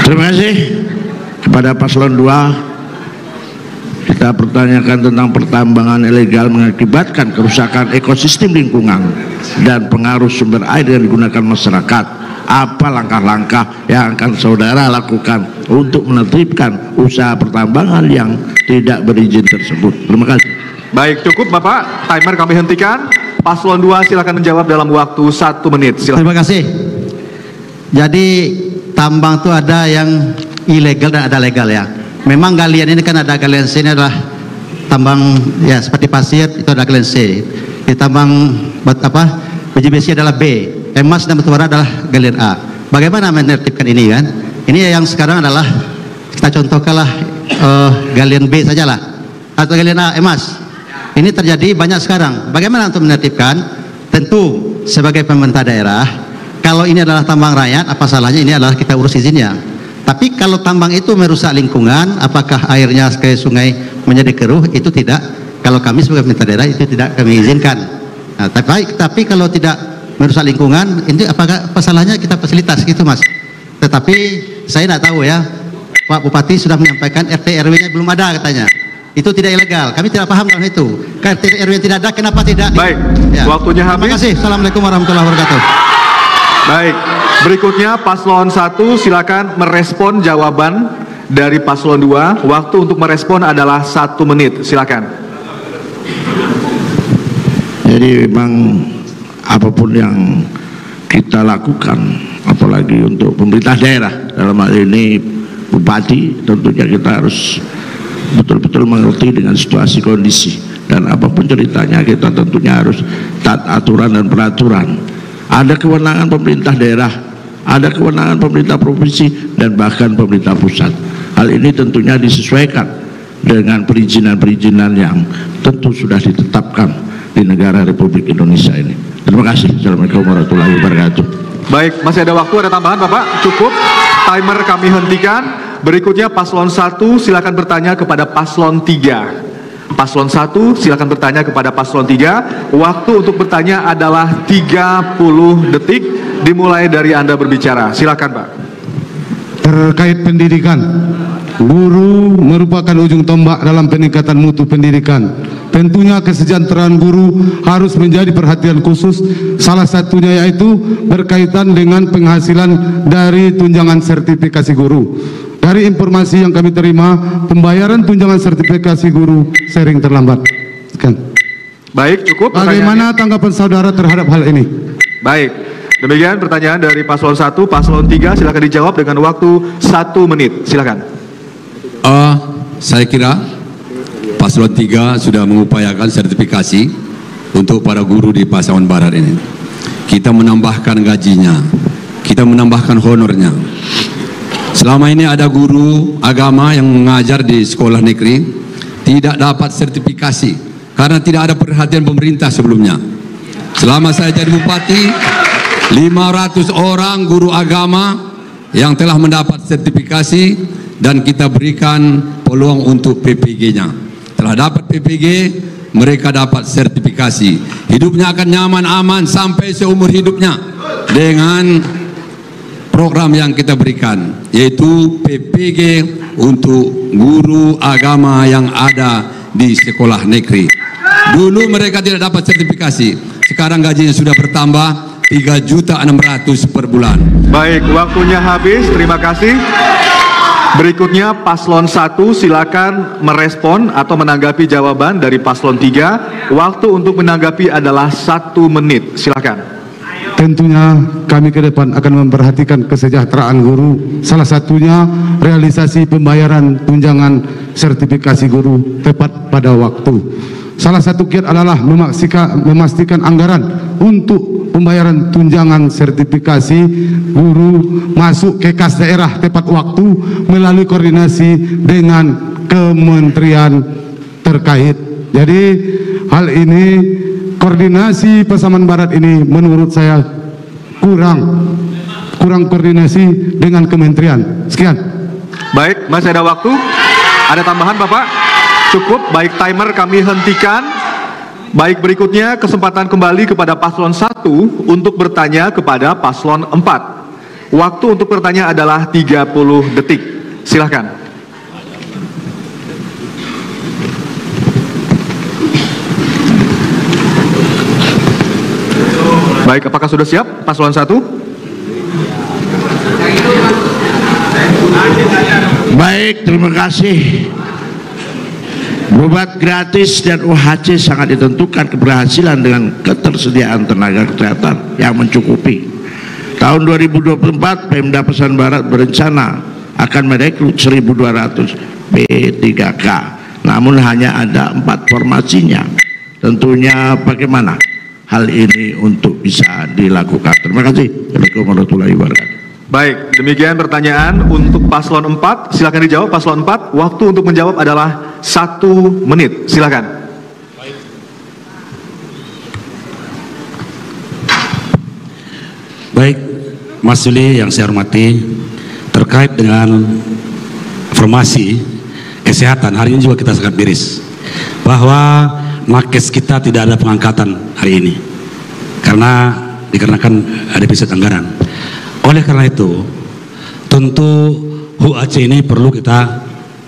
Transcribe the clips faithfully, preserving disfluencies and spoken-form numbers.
Terima kasih kepada paslon dua. Kita pertanyakan tentang pertambangan ilegal mengakibatkan kerusakan ekosistem lingkungan dan pengaruh sumber air yang digunakan masyarakat. Apa langkah-langkah yang akan saudara lakukan untuk menertibkan usaha pertambangan yang tidak berizin tersebut? Terima kasih. Baik, cukup Bapak. Timer kami hentikan. Paslon dua silakan menjawab dalam waktu satu menit. Silakan. Terima kasih. Jadi tambang itu ada yang ilegal dan ada legal ya. Memang galian ini kan ada galian C, ini adalah tambang ya seperti pasir, itu ada galian C. Di tambang buat apa? B J B C adalah B. Emas dan batubara adalah galian A. Bagaimana menertibkan ini kan? Ini yang sekarang adalah kita contohkanlah uh, galian B sajalah atau galian A emas. Ini terjadi banyak sekarang. Bagaimana untuk menertibkan? Tentu sebagai pemerintah daerah, kalau ini adalah tambang rakyat, apa salahnya ini adalah kita urus izinnya. Tapi kalau tambang itu merusak lingkungan, apakah airnya ke sungai menjadi keruh, itu tidak. Kalau kami sebagai pemerintah daerah itu tidak kami izinkan. Nah, tapi, tapi kalau tidak merusak lingkungan, ini apakah apa salahnya kita fasilitas gitu mas. Tetapi saya tidak tahu ya, Pak Bupati sudah menyampaikan R T R W-nya belum ada katanya. Itu tidak ilegal, kami tidak paham dengan itu. R T R W tidak ada, kenapa tidak? Baik, ya. Waktunya habis. Terima kasih. Assalamualaikum warahmatullahi wabarakatuh. Baik, berikutnya paslon satu silakan merespon jawaban dari paslon dua. Waktu untuk merespon adalah satu menit. Silakan. Jadi memang apapun yang kita lakukan, apalagi untuk pemerintah daerah, dalam hal ini bupati, tentunya kita harus betul-betul mengerti dengan situasi kondisi, dan apapun ceritanya kita tentunya harus taat aturan dan peraturan. Ada kewenangan pemerintah daerah, ada kewenangan pemerintah provinsi, dan bahkan pemerintah pusat. Hal ini tentunya disesuaikan dengan perizinan-perizinan yang tentu sudah ditetapkan di negara Republik Indonesia ini. Terima kasih. Assalamualaikum warahmatullahi wabarakatuh. Baik, masih ada waktu, ada tambahan Bapak? Cukup. Timer kami hentikan. Berikutnya paslon satu silakan bertanya kepada paslon tiga. Paslon satu silakan bertanya kepada paslon tiga. Waktu untuk bertanya adalah tiga puluh detik dimulai dari Anda berbicara. Silakan Pak. Terkait pendidikan, guru merupakan ujung tombak dalam peningkatan mutu pendidikan. Tentunya kesejahteraan guru harus menjadi perhatian khusus. Salah satunya yaitu berkaitan dengan penghasilan dari tunjangan sertifikasi guru. Dari informasi yang kami terima, pembayaran tunjangan sertifikasi guru sering terlambat. Sekian. Baik, cukup. Bagaimana tanggapan saudara terhadap hal ini? Baik, demikian pertanyaan dari paslon satu. Paslon tiga silakan dijawab dengan waktu satu menit. Silakan. Uh, saya kira paslon tiga sudah mengupayakan sertifikasi untuk para guru di Pasaman Barat ini. Kita menambahkan gajinya, kita menambahkan honornya. Selama ini ada guru agama yang mengajar di sekolah negeri tidak dapat sertifikasi karena tidak ada perhatian pemerintah sebelumnya. Selama saya jadi bupati, lima ratus orang guru agama yang telah mendapat sertifikasi dan kita berikan peluang untuk P P G-nya. Telah dapat P P G, mereka dapat sertifikasi. Hidupnya akan nyaman, aman sampai seumur hidupnya dengan program yang kita berikan, yaitu P P G untuk guru agama yang ada di sekolah negeri. Dulu mereka tidak dapat sertifikasi, sekarang gajinya sudah bertambah tiga juta enam ratus per bulan. Baik, waktunya habis, terima kasih. Berikutnya paslon satu silakan merespon atau menanggapi jawaban dari paslon tiga. Waktu untuk menanggapi adalah satu menit, silakan. Tentunya kami ke depan akan memperhatikan kesejahteraan guru. Salah satunya realisasi pembayaran tunjangan sertifikasi guru tepat pada waktu. Salah satu kiat adalah memastikan, memastikan anggaran untuk pembayaran tunjangan sertifikasi guru masuk ke kas daerah tepat waktu melalui koordinasi dengan kementerian terkait. Jadi hal ini, koordinasi Pasaman Barat ini menurut saya kurang kurang koordinasi dengan kementerian. Sekian. Baik, masih ada waktu. Ada tambahan Bapak? Cukup. Baik, timer kami hentikan. Baik, berikutnya kesempatan kembali kepada paslon satu untuk bertanya kepada paslon empat. Waktu untuk bertanya adalah tiga puluh detik. Silahkan. Baik, apakah sudah siap paslon satu? Baik, terima kasih. Berobat gratis dan U H C sangat ditentukan keberhasilan dengan ketersediaan tenaga kesehatan yang mencukupi. Tahun dua ribu dua puluh empat, Pemda Pasaman Barat berencana akan merekrut seribu dua ratus P tiga K. Namun hanya ada empat formasinya. Tentunya bagaimana hal ini untuk bisa dilakukan? Terima kasih. Assalamualaikum warahmatullahi wabarakatuh. Baik, demikian pertanyaan untuk paslon empat. Silakan dijawab paslon empat. Waktu untuk menjawab adalah satu menit. Silakan. Baik, Mas Suli yang saya hormati, terkait dengan informasi kesehatan hari ini juga kita sangat miris bahwa nakes kita tidak ada pengangkatan hari ini karena dikarenakan ada defisit anggaran. Oleh karena itu, tentu U H C ini perlu kita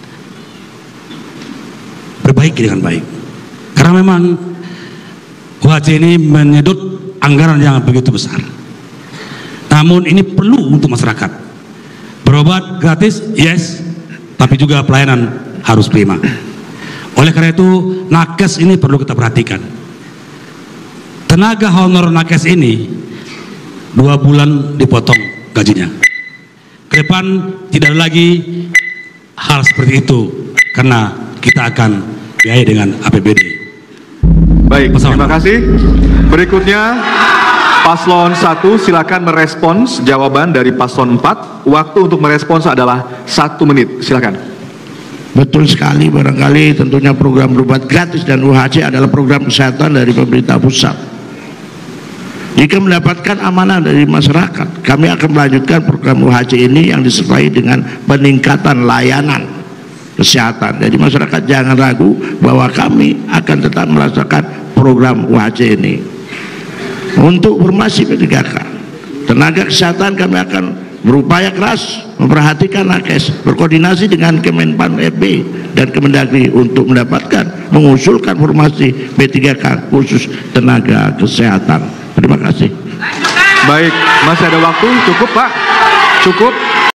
perbaiki dengan baik. Karena memang U H C ini menyedot anggaran yang begitu besar. Namun ini perlu untuk masyarakat. Berobat gratis, yes, tapi juga pelayanan harus prima. Oleh karena itu, nakes ini perlu kita perhatikan. Tenaga honor nakes ini dua bulan dipotong gajinya. Ke depan tidak ada lagi hal seperti itu karena kita akan biaya dengan A P B D. Baik, Paslon. terima kasih. Berikutnya paslon satu silakan merespons jawaban dari paslon empat. Waktu untuk merespons adalah satu menit. Silakan. Betul sekali, barangkali tentunya program berobat gratis dan U H C adalah program kesehatan dari pemerintah pusat. Jika mendapatkan amanah dari masyarakat, kami akan melanjutkan program U H C ini yang disertai dengan peningkatan layanan kesehatan. Jadi masyarakat jangan ragu bahwa kami akan tetap merasakan program U H C ini. Untuk formasi P tiga K, tenaga kesehatan kami akan berupaya keras memperhatikan nakes, berkoordinasi dengan Kemenpan R B dan Kemendagri untuk mendapatkan mengusulkan formasi P tiga K khusus tenaga kesehatan. Terima kasih. Baik, masih ada waktu. Cukup, Pak. Cukup.